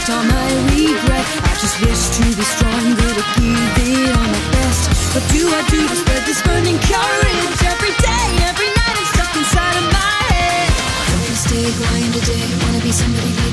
waste all my regret. I just wish to be stronger, to give it all my best. What do I do to spread this burning courage? Every day, every night, I'm stuck inside of my head. Don't you stay grind today, wanna be somebody.